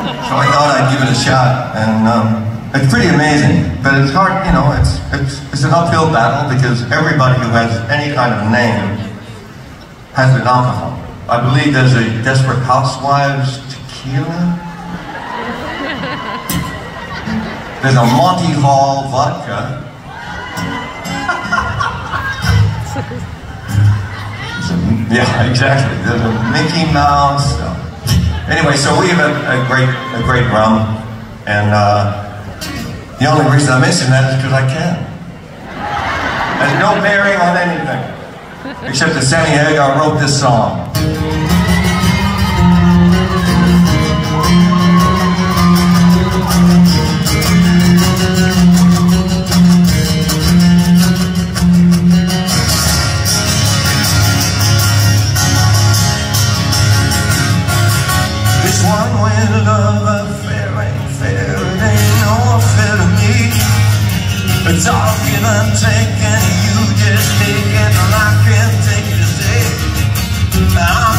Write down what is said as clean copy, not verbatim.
So I thought I'd give it a shot, and it's pretty amazing. But it's hard, you know, it's an uphill battle because everybody who has any kind of name has an alcohol. I believe there's a Desperate Housewives tequila. There's a Monty Hall vodka. Yeah, exactly. There's a Mickey Mouse. Anyway, so we have a great rum, and the only reason I mention that is because I can. There's no bearing on anything, except that Sammy Hagar wrote this song. One way to love affair ain't fair, it ain't no affair to me. It's all give and take, and you just take it, and I can't take it to stay.